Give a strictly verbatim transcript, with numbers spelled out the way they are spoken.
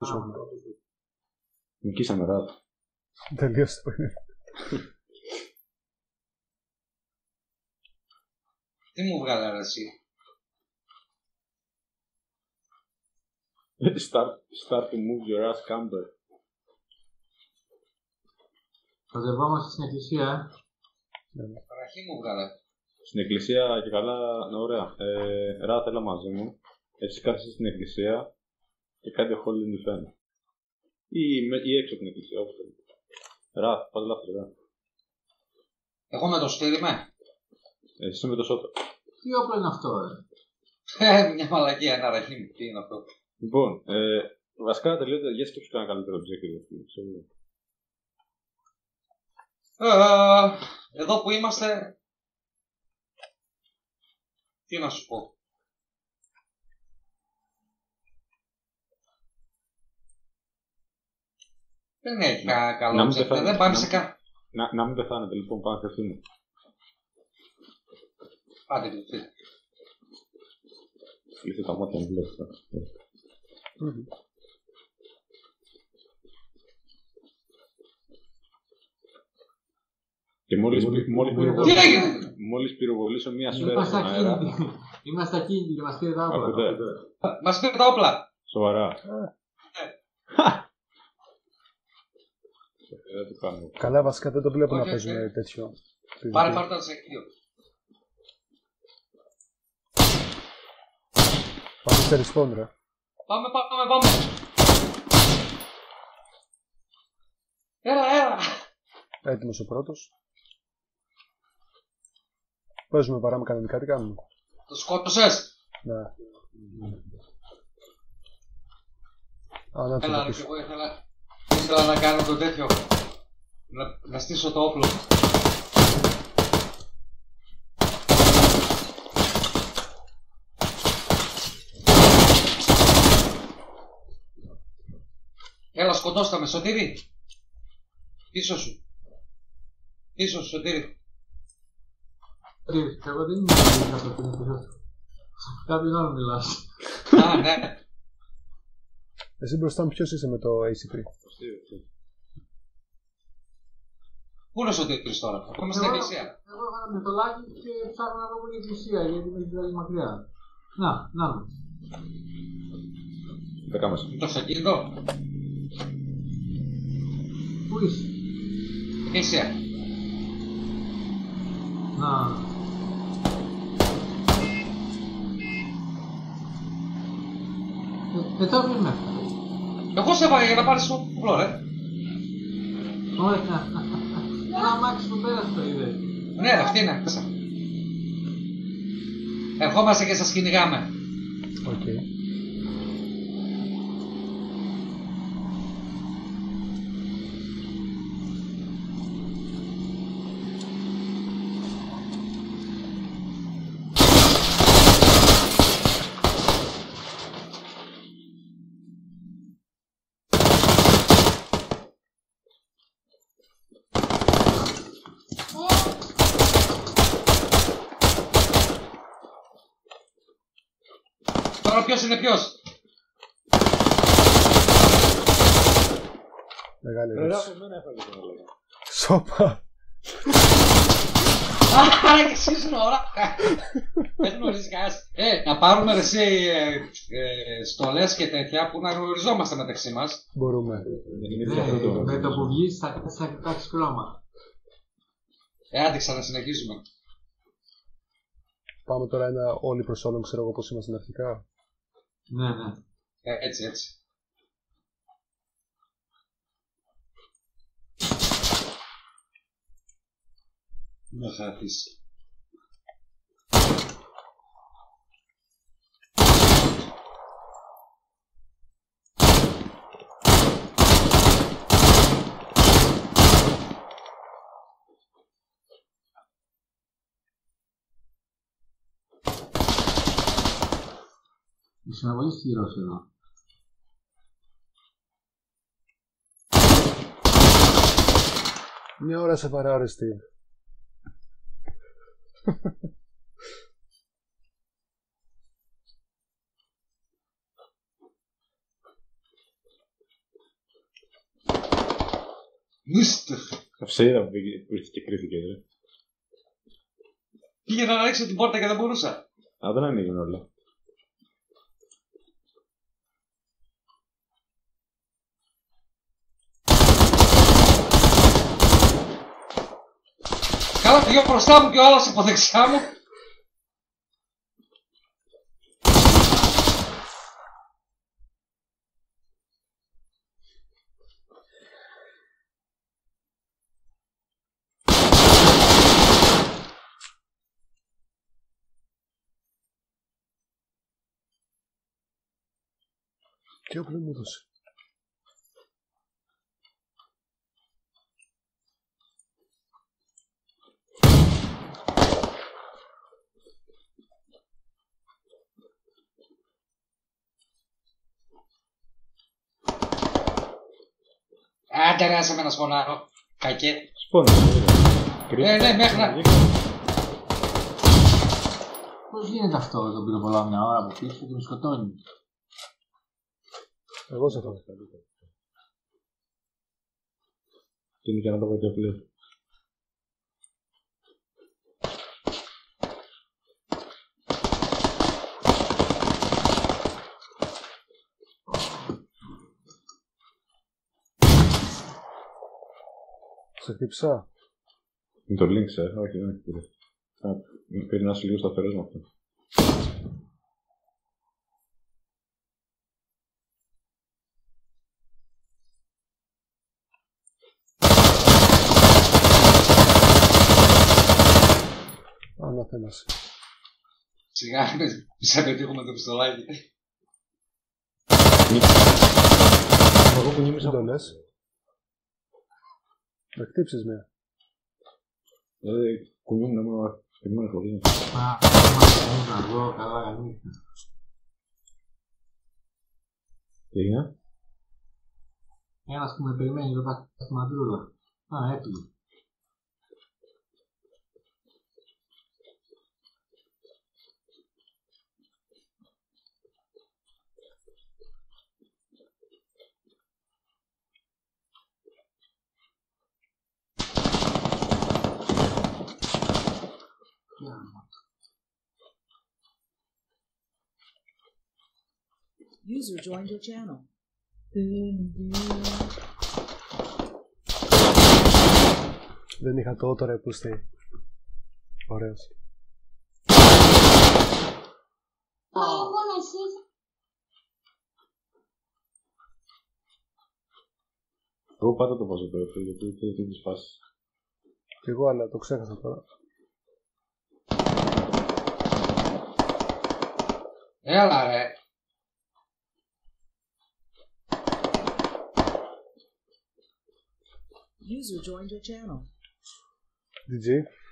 Νικήσαμε ράτ. Τελείωσε το παιχνίδι. Τι μου βγάλε ρε εσύ. Start, start to move your ass camper. Μαζευόμαστε στην εκκλησία, ε. Παραχή μου βγάλε. Στην εκκλησία και καλά, ναι, ωραία. Ε, Ράτ, έλα μαζί μου. Εσύ κάθεσαι στην εκκλησία και κάτι hole in the fan. Ή, ή έξω από την εκκλησία, όπως θέλει. Ράτ, πας λάθος, Ράτ. Εγώ με το στήρι είμαι. Εσύ είσαι με το σώτα. Τι όπλο είναι αυτό, ε. Ε, μια μαλακία, ένα ραχή μου. Τι είναι αυτό. Λοιπόν, ε, βασικά τελείωτε, για σκέψου κανένα καλύτερο τζέκερ. Ε, εδώ που είμαστε, τι να σου πω. Δεν έχει κανένα καλό τζέκερ, δεν πάνε σε κα... Να, να μην πεθάνετε λοιπόν, πάμε κρυφτούμε. Πάτε κρυφτείτε. Κλείστε τα μάτια να βλέπετε. Και μόλις, μόλις, πυροβολήσω, μόλις πυροβολήσω μία σφαίρα στον αέρα... Είμαστε ακίνητοι και μας πήρε τα όπλα. Μας πήρε τα όπλα. Σοβαρά. Καλά, βασικά δεν το βλέπω να παίζουν τέτοιο. Πάρε πάρε το σεκείο. Πάμε σε respawn, ρε. Πάμε, πάμε, πάμε. Έλα, έλα. Έτοιμος ο πρώτος. Παίζουμε παράμε κανονικά, τι κάνουμε. Το σκότωσες. Ναι. Α, να έλα, ρε, και εγώ ήθελα, ήθελα να κάνω το τέτοιο. Να, να στήσω το όπλο. Έλα, σκοτώστα με, Σωτήρη. Πίσω σου. Πίσω σου, Σωτήρη. Σωτήρη, εγώ δεν είμαι αυτό που είναι πίσω σου. Κάποιον άλλο μιλάς. Α, ναι. Εσύ μπροστά μου ποιος είσαι με το έι σι θρι. Πού είναι ο Σωτήρης τώρα, ακόμα στην εκκλησία. Εγώ έβαλα με το λάκι και ψάχνω να βρω την εκκλησία γιατί με έχει μακριά. Να, να με. Δέκα μας. Το αυτοκίνητο. Πού είσαι? Εκκλησία. Να. Ε, τώρα μην με. Εγώ σε έβαγα για να πάρεις το όπλο, ρε. Ωραία. Ένα αμάξι που πέρασε το είδε. Ναι, αυτή είναι μέσα. Ερχόμαστε και σας κυνηγάμε. Οκ. Okay. Τώρα ποιος είναι ποιος. Μεγάλη ερώτηση. Σόπα. Άρα και εσύ σου ώρα. Δεν γνωρίζει κανένας. Ε, να πάρουμε εσύ στολές και τέτοια που να γνωριζόμαστε μεταξύ μας. Μπορούμε. Με το που βγεις θα κοιτάξεις χρώμα. Ε, άντεξα να συνεχίσουμε. Πάμε τώρα ένα όλοι προς όλων, ξέρω εγώ πώς ήμασταν αρχικά. Ναι, ναι. Ε, έτσι, έτσι. Με χάθεις. Είσαι να πολύ σκληρός εδώ. Μια ώρα σε βαρά, ρε Στίβ. Νούστο. Καυσέιδα που ήρθε και κρίθηκε. Ρε. Πήγαινα να ρίξω την πόρτα και δεν μπορούσα. Α, δεν ανοίγουν όλα. Καλά, πήγε μπροστά μου και ο άλλος από δεξιά μου. Τι όπλο μου έδωσε. Άντε ρε, άσε με να σπονάρω. Κακέ. Σπώνω. Ε, ναι, μέχρι να... Πώς γίνεται αυτό, το πυροβολάω μια ώρα από πίσω και με σκοτώνει. Εγώ σε φάω. Τι είναι και να το πω και πλέον. Σε χτύψα. Με το link, ε, όχι, δεν πήρε. Πήρε να είσαι λίγο σταθερός με αυτό. Αναθέμασε. Σιγά, μη σε πετύχουμε το πιστολάκι. Εγώ που νίμησα... Δεν το λες. Να χτύψεις μία. Δηλαδή, κουνιούμουν να περιμένω χωρίς. Μα, μα, να αργό, καλά, καλή. Τι έγινε? Ένας που με περιμένει εδώ πέρα στη μαντρούλα. Α, έπλη. User joined your channel. Δεν είχα το τώρα που είστε. Ωραίος. Εγώ πάντα το βάζω τώρα, γιατί θέλει τέτοιες φάσεις. Κι εγώ, αλλά το ξέχασα τώρα. Έλα ρε. User joined your channel. ντι τζέι.